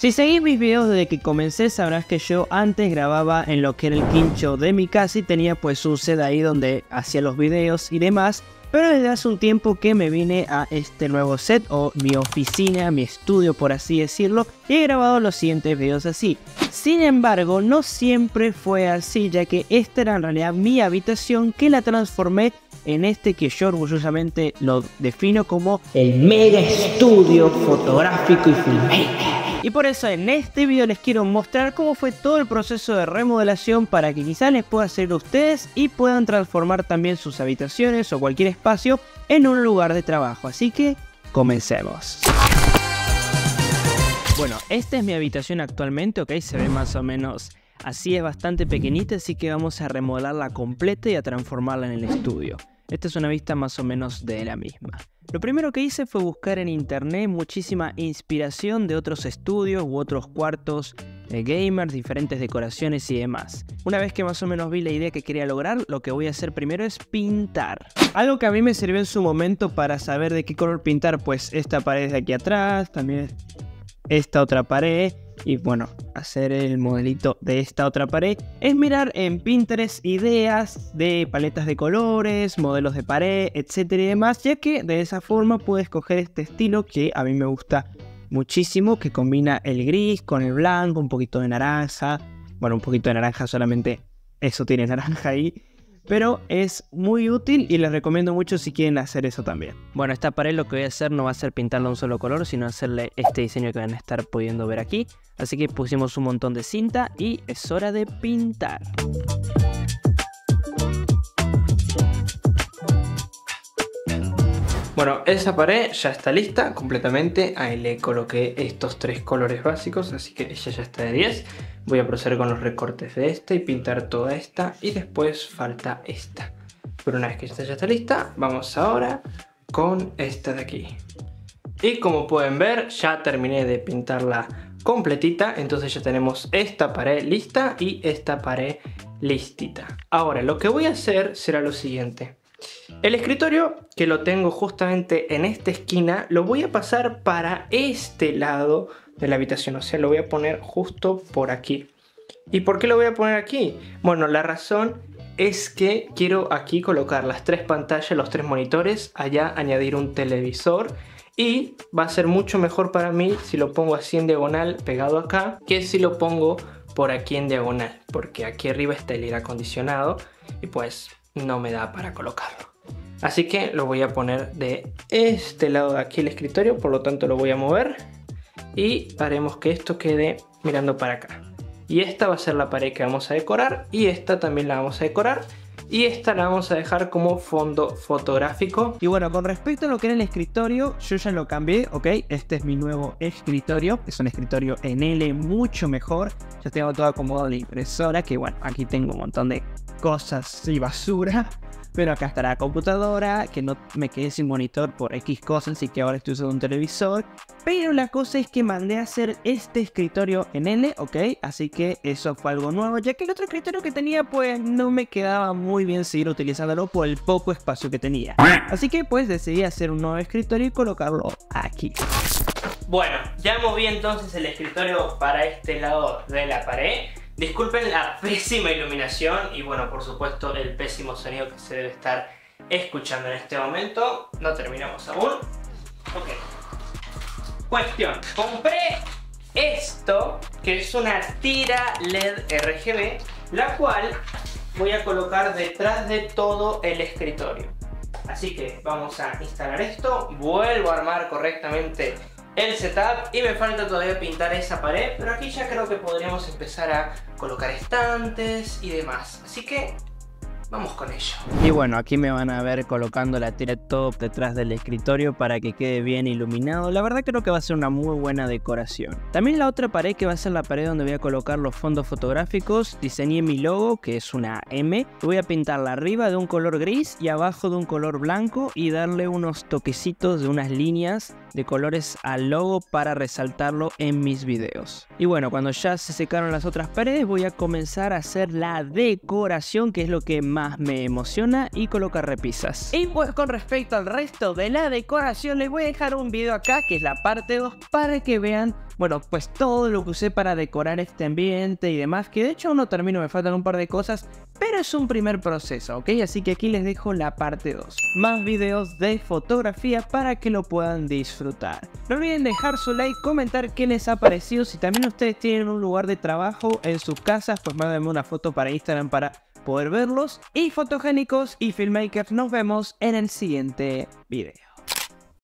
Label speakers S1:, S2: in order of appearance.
S1: Si seguís mis videos desde que comencé sabrás que yo antes grababa en lo que era el quincho de mi casa y tenía pues un set ahí donde hacía los videos y demás. Pero desde hace un tiempo que me vine a este nuevo set o mi oficina, mi estudio por así decirlo, y he grabado los siguientes videos así. Sin embargo, no siempre fue así, ya que esta era en realidad mi habitación que la transformé en este que yo orgullosamente lo defino como el mega estudio fotográfico y filmmaker. Y por eso en este video les quiero mostrar cómo fue todo el proceso de remodelación para que quizás les pueda servir a ustedes y puedan transformar también sus habitaciones o cualquier espacio en un lugar de trabajo. Así que comencemos. Bueno, esta es mi habitación actualmente, ok, se ve más o menos así, es bastante pequeñita, así que vamos a remodelarla completa y a transformarla en el estudio. Esta es una vista más o menos de la misma. Lo primero que hice fue buscar en internet muchísima inspiración de otros estudios u otros cuartos de gamers, diferentes decoraciones y demás. Una vez que más o menos vi la idea que quería lograr, lo que voy a hacer primero es pintar. Algo que a mí me sirvió en su momento para saber de qué color pintar, pues esta pared de aquí atrás, también esta otra pared. Y bueno, hacer el modelito de esta otra pared es mirar en Pinterest ideas de paletas de colores, modelos de pared, etcétera y demás, ya que de esa forma puedes escoger este estilo que a mí me gusta muchísimo, que combina el gris con el blanco, un poquito de naranja, bueno, un poquito de naranja, solamente eso tiene naranja ahí. Pero es muy útil y les recomiendo mucho si quieren hacer eso también. Bueno, esta pared lo que voy a hacer no va a ser pintarla un solo color, sino hacerle este diseño que van a estar pudiendo ver aquí. Así que pusimos un montón de cinta y es hora de pintar. Bueno, esa pared ya está lista completamente. Ahí le coloqué estos tres colores básicos, así que ella ya está de 10. Voy a proceder con los recortes de esta y pintar toda esta. Y después falta esta. Pero una vez que esta ya está lista, vamos ahora con esta de aquí. Y como pueden ver, ya terminé de pintarla completita. Entonces ya tenemos esta pared lista y esta pared listita. Ahora, lo que voy a hacer será lo siguiente. El escritorio, que lo tengo justamente en esta esquina, lo voy a pasar para este lado de la habitación. O sea, lo voy a poner justo por aquí. ¿Y por qué lo voy a poner aquí? Bueno, la razón es que quiero aquí colocar las tres pantallas, los tres monitores, allá añadir un televisor. Y va a ser mucho mejor para mí si lo pongo así en diagonal pegado acá, que si lo pongo por aquí en diagonal, porque aquí arriba está el aire acondicionado y pues no me da para colocarlo. Así que lo voy a poner de este lado de aquí el escritorio, por lo tanto lo voy a mover y haremos que esto quede mirando para acá. Y esta va a ser la pared que vamos a decorar y esta también la vamos a decorar. Y esta la vamos a dejar como fondo fotográfico. Y bueno, con respecto a lo que era el escritorio, yo ya lo cambié, ok. Este es mi nuevo escritorio. Es un escritorio en L mucho mejor. Ya tengo todo acomodado en la impresora. Que bueno, aquí tengo un montón de cosas y basura. Pero acá está la computadora, que no me quedé sin monitor por X cosas, así que ahora estoy usando un televisor. Pero la cosa es que mandé a hacer este escritorio en L, ok, así que eso fue algo nuevo, ya que el otro escritorio que tenía pues no me quedaba muy bien seguir utilizándolo por el poco espacio que tenía. Así que pues decidí hacer un nuevo escritorio y colocarlo aquí. Bueno, ya moví entonces el escritorio para este lado de la pared. Disculpen la pésima iluminación y bueno, por supuesto el pésimo sonido que se debe estar escuchando en este momento. No terminamos aún. Ok. Cuestión. Compré esto, que es una tira LED RGB, la cual voy a colocar detrás de todo el escritorio. Así que vamos a instalar esto. Vuelvo a armar correctamente el setup y me falta todavía pintar esa pared, pero aquí ya creo que podríamos empezar a colocar estantes y demás, así que vamos con ello. Y bueno, aquí me van a ver colocando la tira top detrás del escritorio para que quede bien iluminado. La verdad creo que va a ser una muy buena decoración. También la otra pared, que va a ser la pared donde voy a colocar los fondos fotográficos, diseñé mi logo, que es una M. Voy a pintarla arriba de un color gris y abajo de un color blanco y darle unos toquecitos de unas líneas de colores al logo para resaltarlo en mis videos. Y bueno, cuando ya se secaron las otras paredes, voy a comenzar a hacer la decoración, que es lo que más me emociona, y colocar repisas. Y pues con respecto al resto de la decoración, les voy a dejar un video acá, que es la parte 2, para que vean
S2: bueno, pues todo lo que usé para decorar este ambiente y demás, que de hecho aún no termino, me faltan un par de cosas, pero es un primer proceso, ¿ok? Así que aquí les dejo la parte 2. Más videos de fotografía para que lo puedan disfrutar. No olviden dejar su like, comentar qué les ha parecido. Si también ustedes tienen un lugar de trabajo en sus casas, pues mándenme una foto para Instagram para poder verlos. Y fotogénicos y filmmakers, nos vemos en el siguiente video.